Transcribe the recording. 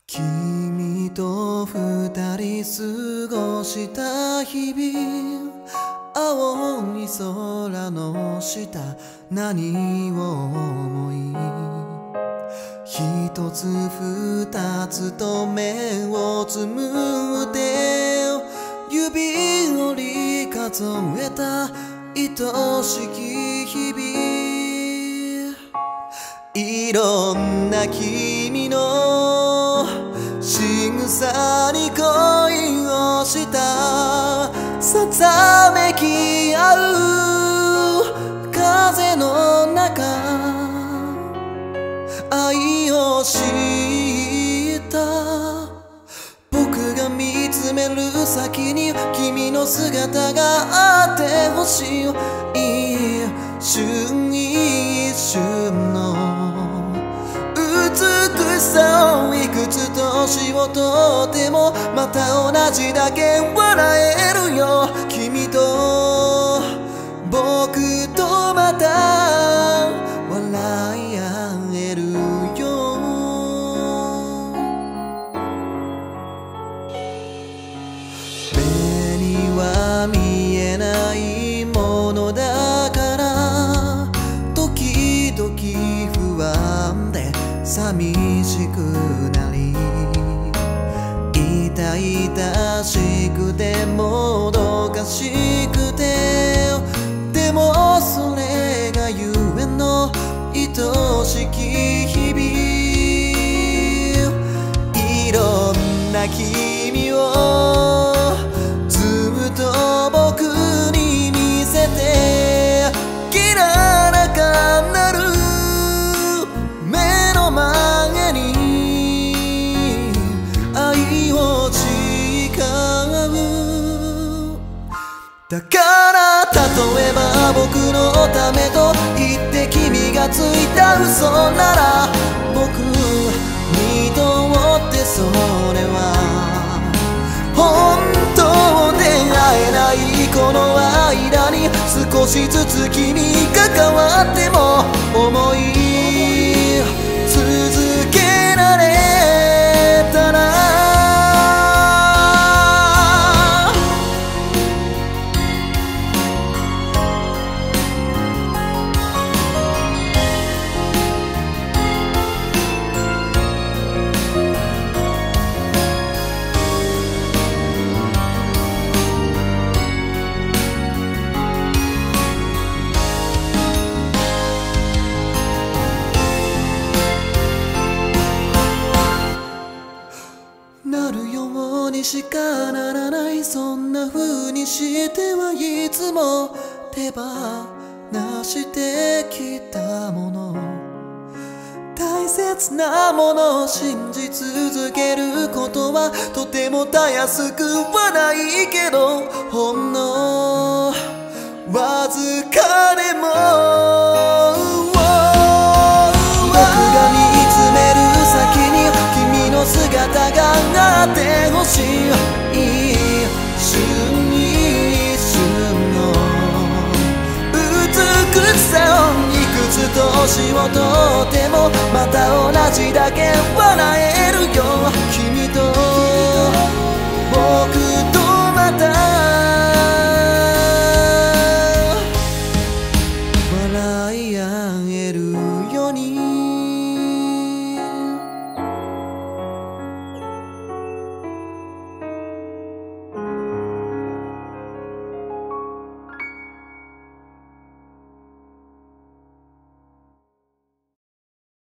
君と二人過ごした日々、青い空の下何を思い、一つ二つと目をつむって指折り数えた愛しき日々、いろんな君の仕草に恋をした、さざめき合う風の中、愛を知った。僕が見つめる先に君の姿があってほしい。一瞬一瞬の美しさをいくつ年をとってもまた同じだけ笑えるよ。君と僕とまた笑い合えるよ。目には見えないものだから時々不安で寂しくなり、痛々しくてもどかしくて、でもそれがゆえの愛しき日々、いろんな君をずっと僕に見せて、きらなかなる目の前に愛を誓う。だから例えば僕のためと言って君がついた嘘なら、僕にとってそれは本当で会えないこの間に少しずつ君が変わっても思い続けられたら、なるようにしかならない、そんな風にしてはいつも手放してきたもの、大切なものを信じ続けることはとてもたやすくはないけど、ほんのわずかでも僕が見つめる先に君の姿があってほしい。一瞬一瞬の美しさをいくつ年をとってもまた同じだけ笑えるよ。君と僕とまた笑い合え